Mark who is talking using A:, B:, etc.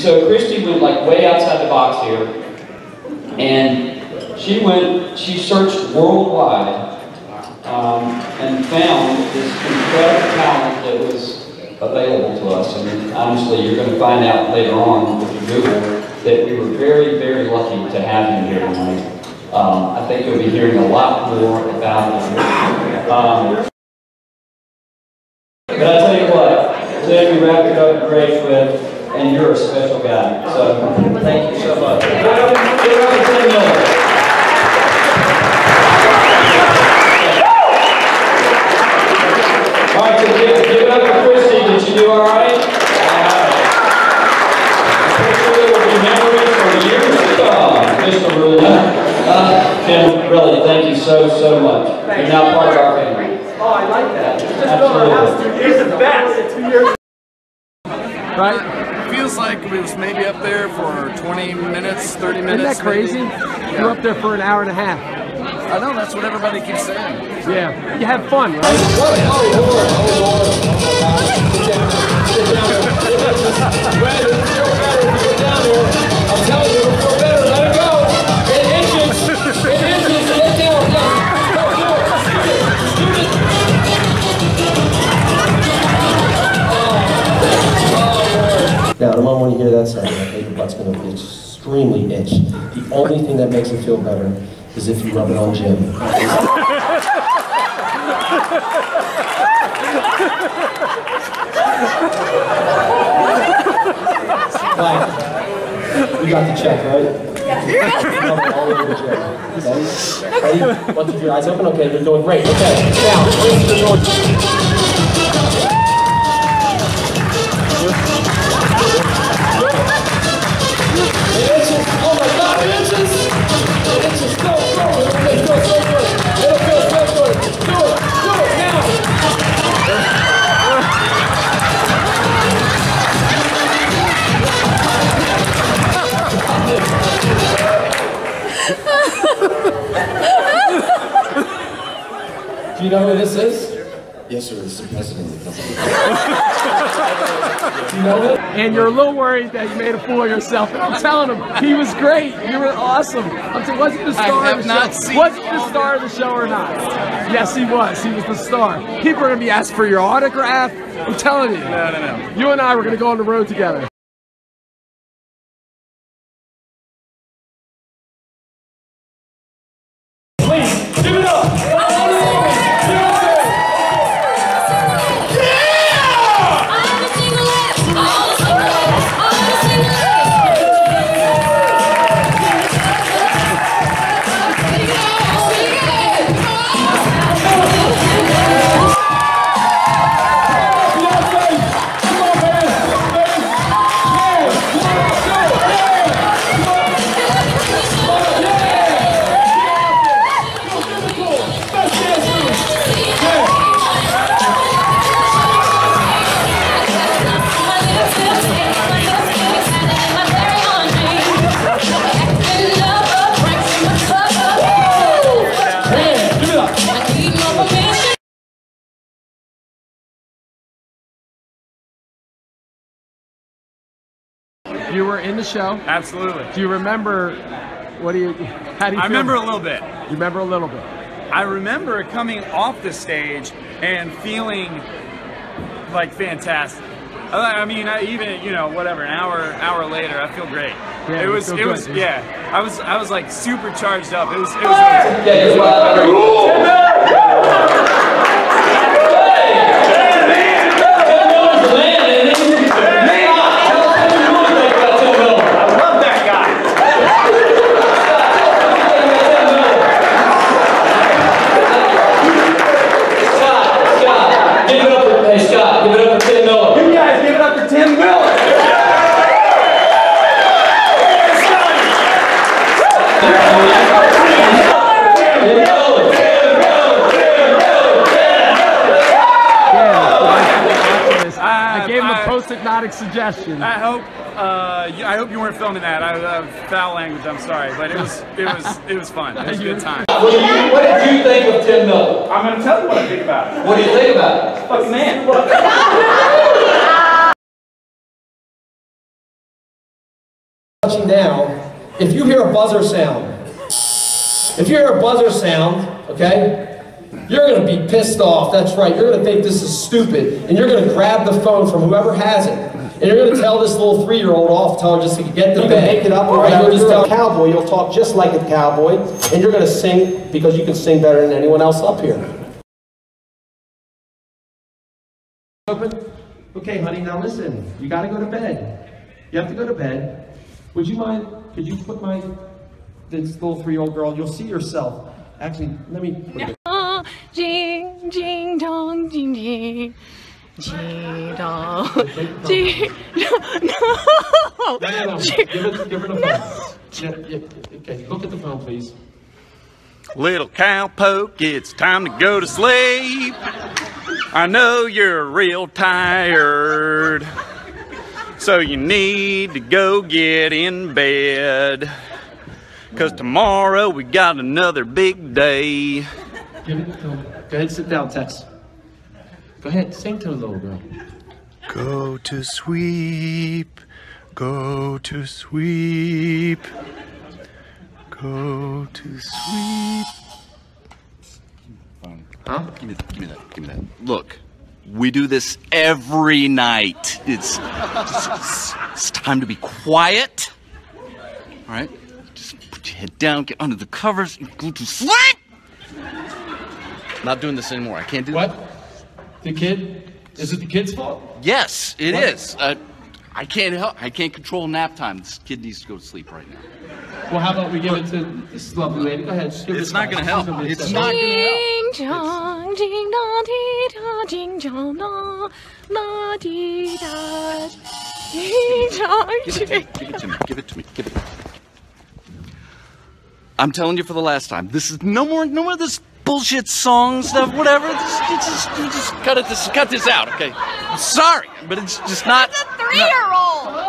A: so Christy went like way outside the box here, and she searched worldwide and found this incredible talent that was available to us. And honestly, you're going to find out later on with your Google that we were very, very lucky to have him here tonight. I think you'll be hearing a lot more about him. But I tell you what, today we wrapped it up great with, and you're a special guy. So thank you so much. Give it up for Tim Miller. All right, so give it up for Christy. Did you do all right? Hopefully it will be memories for years to come. Mr. Rula. Tim, really, thank you so much. You're now part of our family.
B: Oh, I like that. Just
A: built our house 2 years.
B: He's the best. 2 years.
C: Right? Feels like we was maybe up there for 20 minutes, 30 minutes.
D: Isn't that crazy?
C: Yeah.
D: You're up there for an hour and a half.
C: I know, that's what everybody keeps saying.
D: Yeah, you have fun, right?
A: I'm telling you, we're better. Let it go. It inches. Get down.
E: Now, I don't want to hear that sound. I think your butt's going to be extremely itch. The only thing that makes it feel better is if you rub it on Jim. Mike, you got the check, right? Yeah. All over the check. Okay? Ready? Want to keep your eyes open? Okay, you're doing great. Okay, now, oh my God, it inches! It inches, go! It feels so good! It feels so good! Do it now! Do you know who this is?
F: Yes, sir. This is the president of the company.
E: Do you know it?
D: And you're a little worried that you made a fool of yourself. And I'm telling him, he was great. You were awesome. I'm saying, wasn't the star of the show? Was it the star of the show or not? Yes, he was. He was the star. People are going to be asking for your autograph. I'm telling you.
C: No.
D: You and I were going to go on the road together.
A: Please, give it up.
D: You were in the show.
C: Absolutely.
D: Do you remember, how do you feel?
C: I remember a little bit.
D: You remember a little bit.
C: I remember coming off the stage and feeling like fantastic. I mean, even, you know, whatever, an hour later, I feel great.
D: Yeah,
C: it was, yeah. I was like super charged up. It was
D: Post-hypnotic suggestion.
C: I hope you weren't filming that. I have foul language. I'm sorry, but it was fun. It was a good time.
A: What did you think of Tim Miller?
B: I'm going to tell you what I think about it.
A: What do you think about it?
B: Fucking man.
E: counting down, if you hear a buzzer sound, okay, you're going to be pissed off. That's right. You're going to think this is stupid, and you're going to grab the phone from whoever has it, and you're going to tell this little 3-year-old off, tell her just to get to bed. You can make it up, or you'll just tell a cowboy. You'll talk just like a cowboy, and you're going to sing because you can sing better than anyone else up here. Open. Okay, honey. Now listen. You got to go to bed. You have to go to bed. Would you mind? Could you put this little 3-year-old girl? You'll see yourself. Actually, let me.
G: Jing, jing, dong, jing, jing. Jing, dong, jing, no.
E: Give her the phone. Yeah, okay, look at the phone, please.
C: Little cowpoke, it's time to go to sleep. I know you're real tired, so you need to go get in bed. 'Cause tomorrow we got another big day.
E: Give it to him. Go ahead, sit down, Tess. Go ahead, sing to the little girl.
C: Go to sleep, go to sleep, go to sleep.
E: Huh?
H: Give me that. Look, we do this every night. It's time to be quiet. All right? Just put your head down, get under the covers, and go to sleep. Not doing this anymore. I can't do that.
E: What? The kid? Is it the kid's fault?
H: Yes, it is. I can't help. I can't control nap time. This kid needs to go to sleep right now.
E: Well, how about we give it to this lovely lady? Go ahead.
H: It's not going to help. It's not going to help.
G: Ding dong, ding dong, dee da, ding dong, dong, la dee da, ding dong.
H: Give it to me. I'm telling you for the last time. This is no more of this bullshit song stuff, whatever. Just cut this out, okay? I'm sorry, but it's just not.
G: It's a 3-year-old.